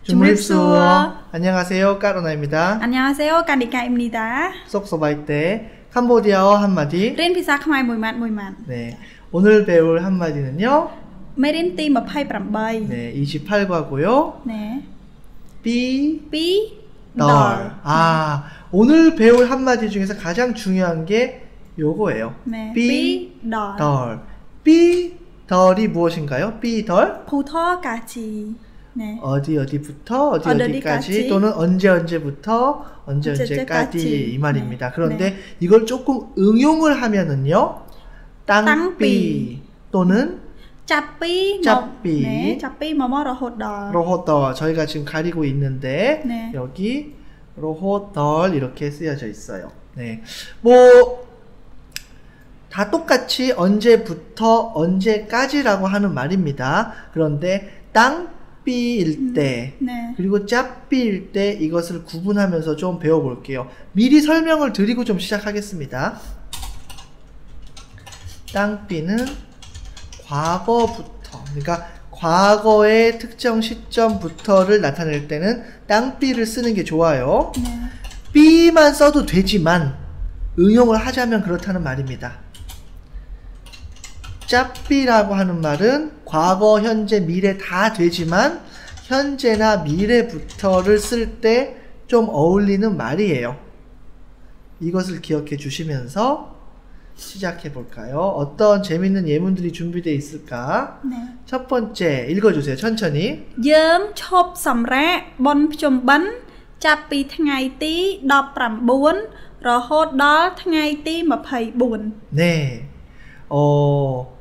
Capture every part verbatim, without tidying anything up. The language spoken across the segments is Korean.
중립수어. 안녕하세요, 까로나입니다. 안녕하세요, 까니까입니다. 쏙쏙할 때 캄보디아어 한마디. 린 피사 khmerមួយម៉ាត់មួយម៉ាត់. 네, 오늘 배울 한마디는요. 메린 띠 이십팔. 네, 이십팔 과고요. 네. 삐, 삐, 덜. 아, 오늘 배울 한마디 중에서 가장 중요한 게 요거예요. 네. 삐, 덜. 덜. 삐, 덜이 무엇인가요? 삐, 덜? 부터까지. 네. 어디 어디부터 어디 어디 어디까지 어디까지. 또는 언제 언제부터 언제 언제까지 언제까지. 이 말입니다. 네. 그런데 네. 이걸 조금 응용을 하면은요. 땅삐 또는 짭삐. 짭삐. 네. 짭삐 뭐뭐 로호덜. 로호덜. 저희가 지금 가리고 있는데 네. 여기 로호덜 이렇게 쓰여져 있어요. 네. 뭐 다 똑같이 언제부터 언제까지라고 하는 말입니다. 그런데 땅삐일 때 음, 네. 그리고 짭삐일 때 이것을 구분하면서 좀 배워볼게요. 미리 설명을 드리고 좀 시작하겠습니다. 땅삐는 과거부터, 그러니까 과거의 특정 시점부터를 나타낼 때는 땅삐를 쓰는 게 좋아요. 네. 삐만 써도 되지만 응용을 하자면 그렇다는 말입니다. 짭삐라고 하는 말은 과거, 현재, 미래 다 되지만 현재나 미래부터를 쓸 때 좀 어울리는 말이에요. 이것을 기억해 주시면서 시작해 볼까요? 어떤 재밌는 예문들이 준비되어 있을까? 네. 첫 번째 읽어주세요. 천천히. យើងឈប់សម្រាកបុណ្យភ្ជុំបិណ្ឌចាប់ពីថ្ងៃទីដប់ប្រាំបួនរហូតដល់ថ្ងៃទីម្ភៃបួន. 네. 어,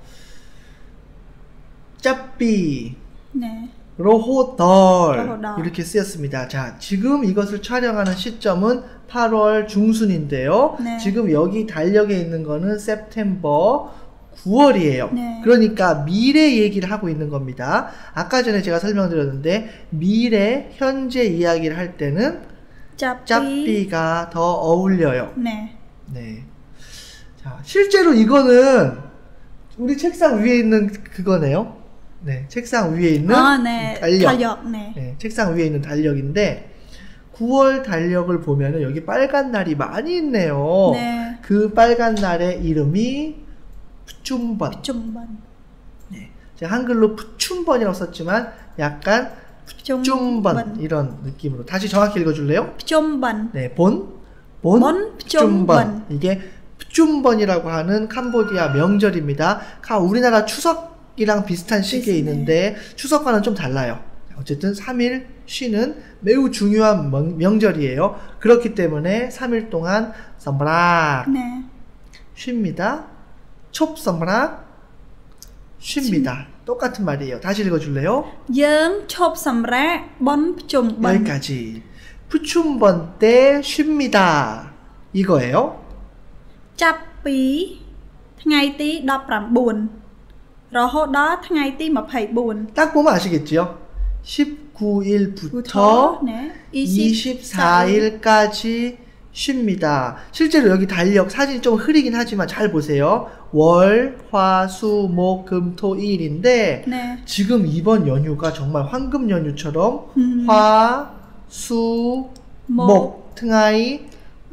짭삐, 네. 로호덜 로호덜. 이렇게 쓰였습니다. 자, 지금 이것을 촬영하는 시점은 팔월 중순인데요. 네. 지금 여기 달력에 있는 거는 셉템버 구월이에요. 네. 그러니까 미래 얘기를 하고 있는 겁니다. 아까 전에 제가 설명드렸는데 미래, 현재 이야기를 할 때는 짭삐. 짭삐가 더 어울려요. 네. 네. 자, 실제로 이거는 우리 책상 위에 있는 그거네요. 네, 책상 위에 있는 아, 네. 달력. 달력. 네. 네, 책상 위에 있는 달력인데 구월 달력을 보면은 여기 빨간 날이 많이 있네요. 네. 그 빨간 날의 이름이 푸춘번. 푸춘번. 네, 제가 한글로 푸춘번이라고 썼지만 약간 푸춘번 이런 느낌으로 다시 정확히 읽어줄래요? 푸춘번. 네, 본, 본, 본, 푸춘번. 이게 푸춘번이라고 하는 캄보디아 명절입니다. 우리나라 추석이랑 비슷한 시기에 있는데 추석과는 좀 달라요. 어쨌든 삼 일 쉬는 매우 중요한 명절이에요. 그렇기 때문에 삼 일 동안 썸브락 네. 쉽니다. 촉썸브락 쉽니다. 똑같은 말이에요. 다시 읽어줄래요? យើងឈប់សម្រាកបុណ្យភ្ជុំបិណ្ឌ. 여기까지. 푸춘번 때 쉽니다. 이거예요. ចាប់ពីថ្ងៃទីដប់ប្រាំបួនរហូតដល់ថ្ងៃទីម្ភៃបួន. 딱 보면 아시겠죠? 십구 일부터 네. 이십사 일까지 쉽니다. 실제로 여기 달력 사진이 좀 흐리긴 하지만 잘 보세요. 월, 화, 수, 목, 금, 토, 일인데 네. 지금 이번 연휴가 정말 황금 연휴처럼 음. 화, 수, 목, 목 등하이,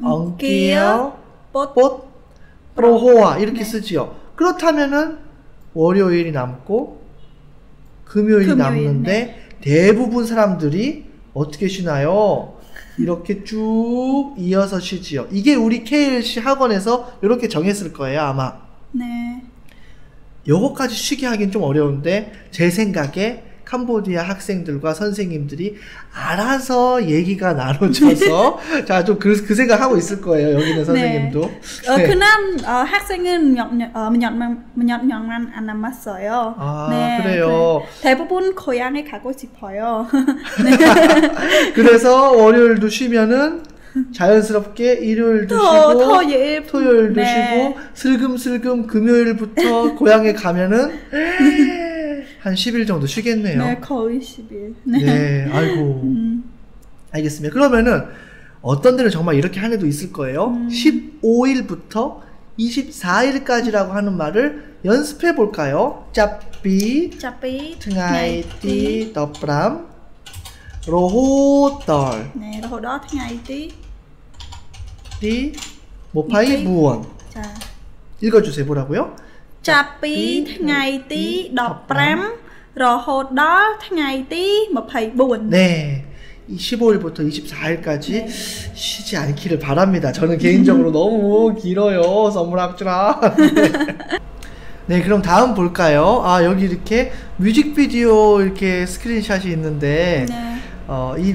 엉기어, 봇, 로호와 이렇게 네. 쓰지요. 그렇다면은 월요일이 남고 금요일이 금요일, 남는데 네. 대부분 사람들이 어떻게 쉬나요? 이렇게 쭉 이어서 쉬지요. 이게 우리 케이엘씨 학원에서 이렇게 정했을 거예요, 아마. 네. 요거까지 쉬게 하긴 좀 어려운데 제 생각에 캄보디아 학생들과 선생님들이 알아서 얘기가 나눠져서 자, 좀 그 그 생각하고 있을 거예요. 여기 있는 선생님도. 네. 네. 그날 어, 학생은 몇몇몇몇몇만 안 남았어요. 아, 네. 그래요. 대부분 고향에 가고 싶어요. 네. 그래서 월요일도 쉬면은 자연스럽게 일요일도 더, 쉬고 토요일, 토요일도 네. 쉬고 슬금슬금 금요일부터 고향에 가면은 한 십 일 정도 쉬겠네요. 네, 거의 십 일. 네. 네, 아이고. 음. 알겠습니다. 그러면은 어떤 데는 정말 이렇게 한 애도 있을 거예요. 음. 십오 일부터 이십사 일까지라고 하는 말을 연습해 볼까요? 짭삐, 짭삐, 트나이띠, 더프람, 로호떨 네, 로호더ថ្ងៃទី 띠 모파이 무원. 자, 읽어주세요. 뭐라고요? ចាប់ពីថ្ងៃទីដប់ប្រាំរហូតដល់ថ្ងៃទីម្ភៃបួន 네. 이 십오일부터 이십사일까지 네. 쉬지 않기를 바랍니다. 저는 개인적으로 너무 길어요. 선물학주라. 네, 그럼 다음 볼까요? 아, 여기 이렇게 뮤직비디오 이렇게 스크린샷이 있는데, 네. 어, 이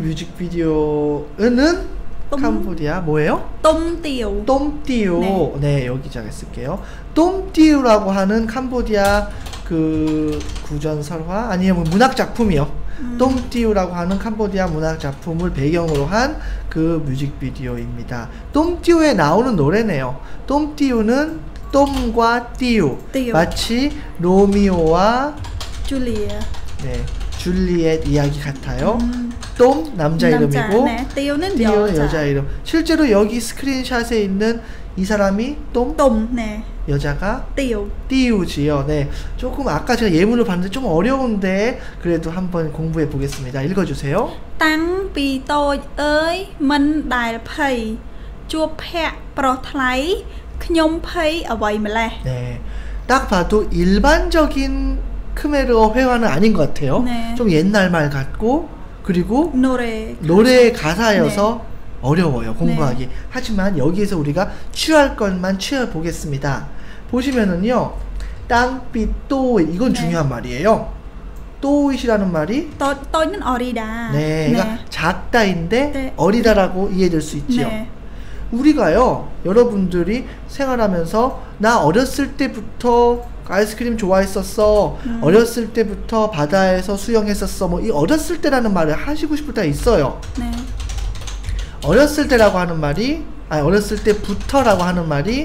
뮤직비디오는 똥. 캄보디아 뭐예요? 똥띠우. 똠띠우. 네. 네, 여기다가 쓸게요. 똠띠우라고 하는 캄보디아 그 구전설화 아니면 문학 작품이요. 음. 똠띠우라고 하는 캄보디아 문학 작품을 배경으로 한 그 뮤직비디오입니다. 똠띠우에 나오는 노래네요. 똠띠우는 똠과 띠우. 띠우. 마치 로미오와 줄리아. 네, 줄리엣 이야기 같아요. 음. 똠 남자 남자, 이름이고 네. 띠우는 띠우 여자. 여자 이름. 실제로 여기 스크린샷에 있는 이 사람이 똠 똥, 네. 여자가 띠우. 띠우지요. 네, 조금 아까 제가 예문을 봤는데 좀 어려운데 그래도 한번 공부해 보겠습니다. 읽어주세요. តាំងពីតូចអើយមិនដែលភ័យជួបភ័ក្រប្រុសថ្លៃខ្ញុំភ័យអ្វីម្លេះ 네, 딱 봐도 일반적인 크메르어 회화는 아닌 것 같아요. 네. 좀 옛날 말 같고 그리고 노래 노래의 가사여서 어려워요 공부하기. 네. 하지만 여기에서 우리가 취할 것만 취해 보겠습니다. 보시면은요, 땅빛도 이건 네. 중요한 말이에요. 또잇이라는 말이 តូចតូចនឹងអរីដា 네, 그러니까 작다인데 네. 어리다라고 이해될 수 있지요. 네. 우리가요, 여러분들이 생활하면서 나 어렸을 때부터 아이스크림 좋아했었어. 음. 어렸을 때부터 바다에서 수영했었어. 뭐 이 어렸을 때라는 말을 하시고 싶을 때가 있어요. 네. 어렸을 때라고 하는 말이, 아니 어렸을 때부터라고 하는 말이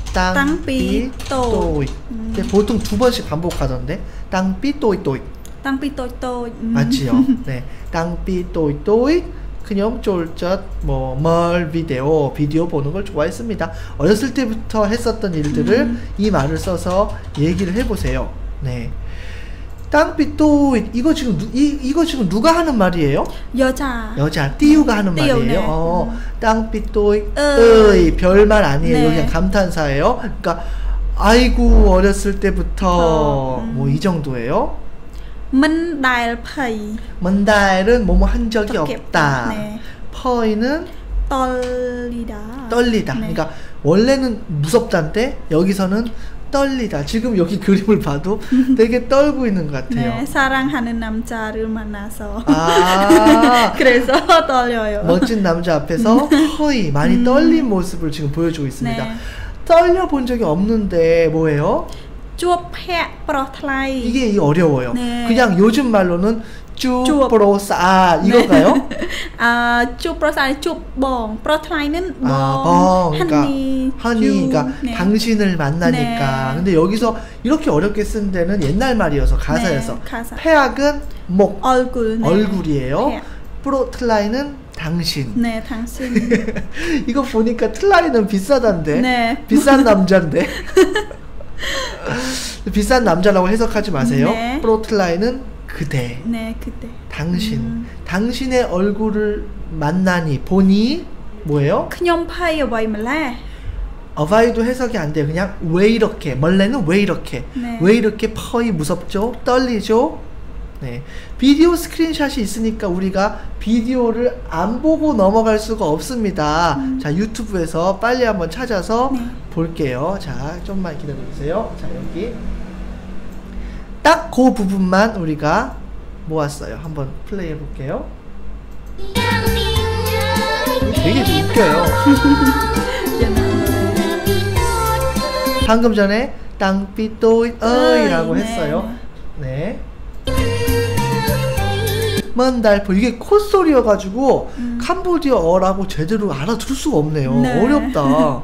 땅삐 또잇. 음. 근데 보통 두 번씩 반복하던데 땅삐 또잇 또잇. តាំងពីតូចតូច 맞지요? 네, 땅삐 또잇 또잇. 그냥 쫄젓 뭐멀 비디오 비디오 보는 걸 좋아했습니다. 어렸을 때부터 했었던 일들을 음. 이 말을 써서 얘기를 해보세요. 네, 땅빛 또잇. 이거 지금 누, 이 이거 지금 누가 하는 말이에요? 여자 여자 띠우가 하는 띠우, 말이에요. 네. 어, 음. 땅빛 또잇 으이. 으이 별말 아니에요. 네. 그냥 감탄사예요. 그러니까 아이고 어렸을 때부터 어, 음. 뭐 이 정도예요. មិនដែលភ័យ 먼달은 뭐뭐 한 적이 적이 없다. 없다. 네. 퍼이는 តលីដា 떨리다. 네. 그러니까 원래는 무섭다인데 여기서는 떨리다. 지금 여기 그림을 봐도 되게 떨고 있는 것 같아요. 네, 사랑하는 남자를 만나서 아, 그래서 떨려요. 멋진 남자 앞에서 허이 많이 음. 떨린 모습을 지금 보여주고 있습니다. 네. 떨려 본 적이 없는데 뭐예요? ជួបភ័ក្រប្រុសថ្លៃ 이게 이 어려워요. 네. 그냥 요즘 말로는 쭈. 쭈브로사 아, 이건가요? អឺជួបប្រុសស្អាតជួបបងប្រុសថ្លៃនឹងប 아, ង 뻥. 그러니까 하니 허니, 그러니까 네. 당신을 만나니까. 네. 근데 여기서 이렇게 어렵게 쓴 데는 옛날 말이어서 가사여서. 네, 가사. 폐악은 목, 얼굴 네. 얼굴이에요. 폐악. 프로틀라이는 당신. 네, 당신. 이거 보니까 틀라이는 비싸단데. 네. 비싼 남자인데. 비싼 남자라고 해석하지 마세요. 네. 프로틀라이는 그대. 네, 그때. 당신. 음. 당신의 얼굴을 만나니 보니 뭐예요? ខ្ញុំភ័យអ្វីម្លេះ 어바이도 해석이 안 돼요. 그냥 왜 이렇게, 멀레는 왜 이렇게, 네. 왜 이렇게 퍼이 무섭죠? 떨리죠? 네, 비디오 스크린샷이 있으니까 우리가 비디오를 안 보고 넘어갈 수가 없습니다. 음. 자, 유튜브에서 빨리 한번 찾아서 네. 볼게요. 자, 좀만 기다려주세요. 자, 여기 딱 그 부분만 우리가 모았어요. 한번 플레이 해볼게요. 되게 웃겨요. 방금 전에 땅빛도잇 어이라고 네. 했어요. 네. 먼달포 이게 콧소리여가지고 음. 캄보디아어라고 제대로 알아들을 수가 없네요. 네. 어렵다.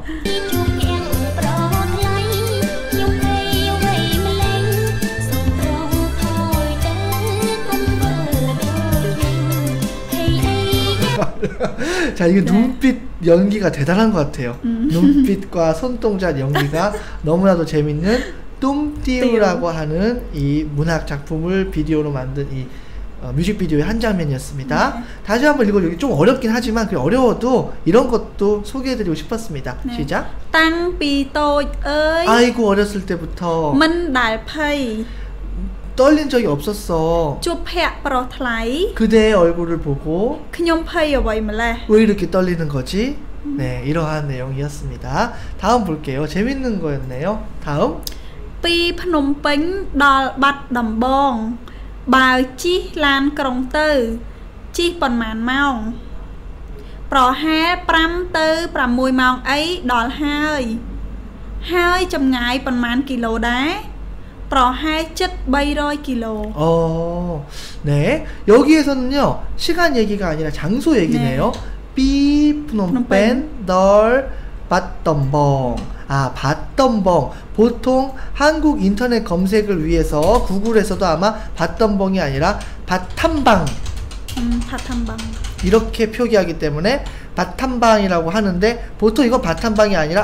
자, 이게 네. 눈빛 연기가 대단한 것 같아요. 음. 눈빛과 손동작 연기가 너무나도 재밌는 똠띠우라고 하는 이 문학 작품을 비디오로 만든 이 어, 뮤직비디오의 한 장면이었습니다. 네. 다시 한번 읽어. 여기 좀 어렵긴 하지만 그 어려워도 이런 것도 소개해드리고 싶었습니다. 네. 시작. 땅 pi tôi ơi 아이고 어렸을 때부터 mình đài phây 떨린 적이 없었어. chụp hẹ pro thái 그대의 얼굴을 보고 ខ្ញុំភ័យអ្វីម្លេះ 왜 이렇게 떨리는 거지? 네, 이러한 내용이었습니다. 다음 볼게요. 재밌는 거였네요. 다음. ពីភ្នំពេញដល់បាត់ដំបងបើជិះឡានក្រុងទៅជិះប៉ុន្មានម៉ោងប្រហែល5ទៅ6ម៉ោងអីដល់ហើយហើយចម្ងាយប៉ុន្មានគីឡូដែរប្រហែលជិត300 គីឡូ 어, 네. 여기에서는요, 시간 얘기가 아니라 장소 얘기네요. 삐, 프놈펜, 널, 밭덤벙. 아, 밭덤벙. 보통 한국 인터넷 검색을 위해서 구글에서도 아마 밭덤벙이 아니라 밭탐방. អឺផាត់ថាំបង 이렇게 표기하기 때문에 밭탐방이라고 하는데 보통 이건 밭탐방이 아니라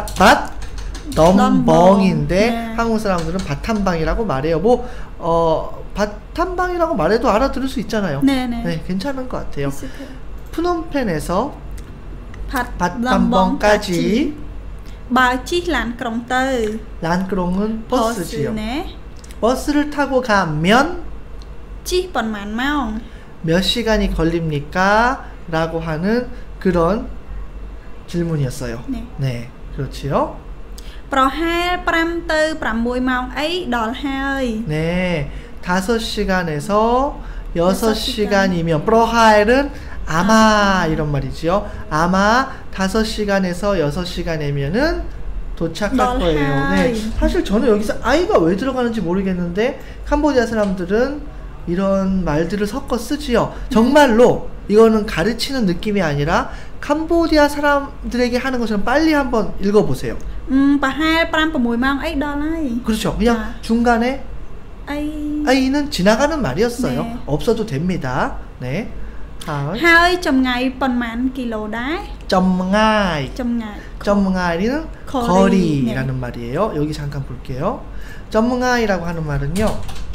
밭덤벙인데 네. 한국 사람들은 밭탐방이라고 말해요. 뭐 어, 밭탐방이라고 말해도 알아들을 수 있잖아요. 네네 네, 괜찮은 것 같아요. ពិសេស 프놈펜에서 ផាត់ 밭담벙까지 បើជិះឡានក្រុងទៅ 란크롱은 បស 버스지요. ណែ 버스를 타고 가면 ជិះប៉ុន្មានម៉ោង 몇 시간이 걸립니까? 라고 하는 그런 질문이었어요. 네. 네, 그렇지요. ប្រហែល5ទៅ6ម៉ោងអីដល់ហើយ 네, 다섯 시간에서 여섯 여섯 시간이면 프로하일은 아마 이런 말이지요. 아마 다섯 시간에서 여섯 시간이면은 도착할 널 거예요. 네, 하이. 사실 저는 여기서 아이가 왜 들어가는지 모르겠는데 캄보디아 사람들은 이런 말들을 섞어 쓰지요. 정말로 이거는 가르치는 느낌이 아니라 캄보디아 사람들에게 하는 것처럼 빨리 한번 읽어보세요. អឺប្រហែល5 6ម៉ោងអីដល់ហើយ 그렇죠. 그냥 아. 중간에 អី 아이는 지나가는 말이었어요. 네. 없어도 됩니다. 네. 다음. ហើយចម្ងាយប៉ុន្មានគីឡូដែរ 점가이. ចម្ងាយ 점가이는 거리. 거리라는 말이에요. 여기 잠깐 볼게요. 점가이라고 하는 말은요.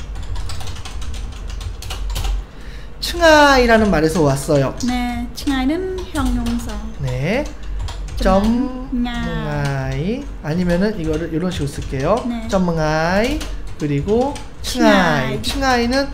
층아이라는 말에서 왔어요. ណែឆ្ងាយនឹងហងញងសា 네. 점가이 아니면은 이거를 이런 식으로 쓸게요. 네. 점가이 그리고 층아이. 층아이. 층아이는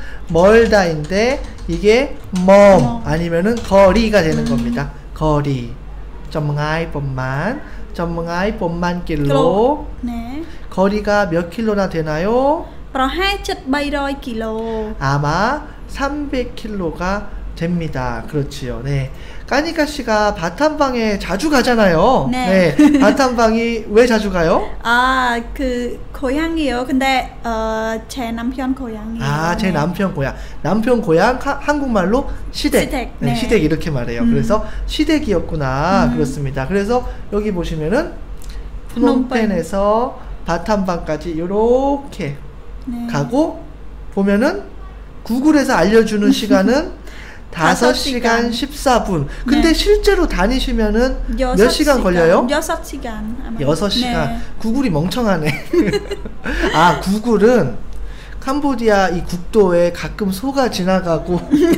멀다인데 이게 먼 먼. 아니면은 거리가 되는 음. 겁니다. 거리. 점가이 뻔만 점가이 뻔만 គីឡូ 킬로 ណែ 거리가 몇 킬로나 되나요? ប្រហែលជិត300 គីឡូ 아마 삼백 킬로가 됩니다. 그렇지요. 네. 까니까 씨가 바탐방에 자주 가잖아요. 네. 네. 바탐방이 왜 자주 가요? អឺគឺ고향이요 근데 어 제 남편 고향이에요 아, 제 네. 남편 고향. 남편 고향 하- 한국말로 시댁. 시댁, 네, 네. 시댁 이렇게 말해요. 음. 그래서 시댁이었구나. 음. 그렇습니다. 그래서 여기 보시면은 프놈펜. 프놈펜에서 바탐방까지 이렇게 네. 가고 보면은 구글에서 알려주는 시간은 다섯 다섯 시간 시간. 십사 분. 근데 네. 실제로 다니시면은 몇 여섯 시간 걸려요? 여섯 시간 아마. 여섯 시간. 네. 구글이 멍청하네. 아, 구글은 캄보디아 이 국도에 가끔 소가 지나가고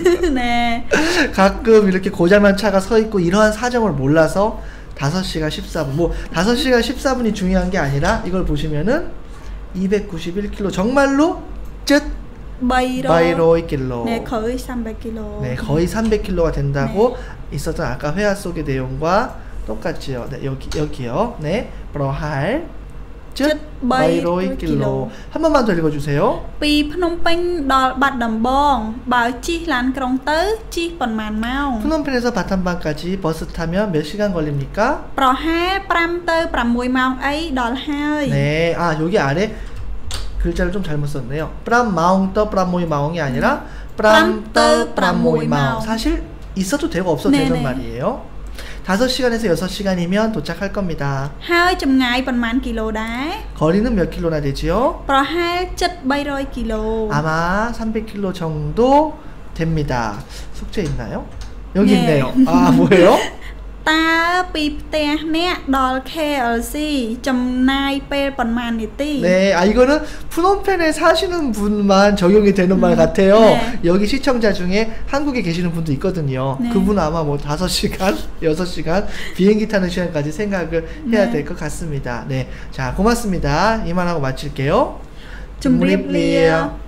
네. 가끔 이렇게 고장난 차가 서 있고 이러한 사정을 몰라서 다섯 시간 십사 분. 뭐 다섯 시간 십사 분이 중요한 게 아니라 이걸 보시면은 이백구십일 킬로 정말로 쯧 300 바이로이 킬로. 네, 거의 삼백 킬로. 네, 거의 삼백 킬로가 된다고 있었던 아까 회화 속의 내용과 똑같지요. 네, 여기 여기요. 네, 브로할 쯧 바이로이 킬로. 한 번만 더 읽어주세요. ពីភ្នំពេញដល់បាត់ដំបងបើជិះឡានក្រុងទៅជិះប៉ុន្មានម៉ោង 프놈펜에서 바탐방까지 버스 타면 몇 시간 걸립니까? ប្រហែល5ទៅ6ម៉ោងអីដល់ហើយ 네, 아 여기 아래 글자를 좀 잘못 썼네요. 프람 마웅 떠 프람모이 마웅이 아니라 프람 떠 프람모이 마웅. 사실 있어도 되고 없어도 네네. 되는 말이에요. 다섯 시간에서 여섯 시간이면 도착할 겁니다. ហើយចម្ងាយប៉ុន្មានគីឡូដែរ 거리는 몇 킬로나 되지요? ប្រហែលជិត300 គីឡូ 아마 삼백 킬로 정도 됩니다. 숙제 있나요? 여기 네. 있네요. 아, 뭐예요? តើពីផ្ទះអ្នកដល់ 케이 엘 씨 ចំណាយពេលប៉ុន្មាននាទី 네, 아 이거는 프놈펜에 사시는 분만 적용이 되는 말 같아요. 네. 여기 시청자 중에 한국에 계시는 분도 있거든요. 네. 그분 아마 뭐 다섯 시간, 여섯 시간 비행기 타는 시간까지 생각을 해야 네. 될 것 같습니다. 네, 자 고맙습니다. 이만하고 마칠게요. 좀 립리어.